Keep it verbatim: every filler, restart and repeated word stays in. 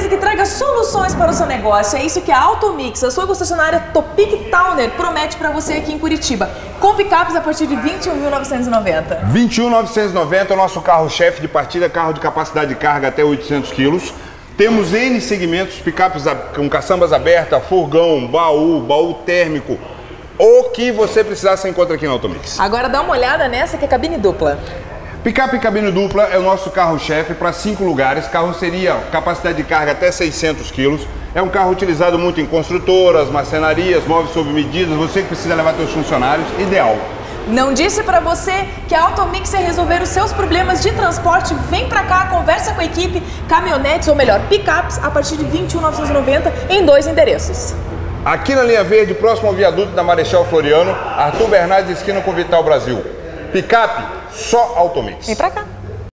empresa que traga soluções para o seu negócio. É isso que a Automix, a sua concessionária Topic Towner, promete para você aqui em Curitiba. Com picapes a partir de vinte e um mil novecentos e noventa. vinte e um mil novecentos e noventa é o nosso carro-chefe de partida, carro de capacidade de carga até oitocentos quilos. Temos N segmentos, picapes com caçambas abertas, furgão, baú, baú térmico. O que você precisar, você encontra aqui na Automix. Agora dá uma olhada nessa que é cabine dupla. Picape cabine dupla é o nosso carro-chefe para cinco lugares. Carroceria, capacidade de carga até seiscentos quilos. É um carro utilizado muito em construtoras, marcenarias, móveis sob medidas. Você que precisa levar seus funcionários, ideal. Não disse pra você que a Automix ia resolver os seus problemas de transporte? Vem pra cá, conversa com a equipe, caminhonetes, ou melhor, picapes, a partir de vinte e um mil novecentos e noventa em dois endereços. Aqui na linha verde, próximo ao viaduto da Marechal Floriano, Arthur Bernardes, esquina com Vital Brasil. Picape, só Automix. Vem pra cá.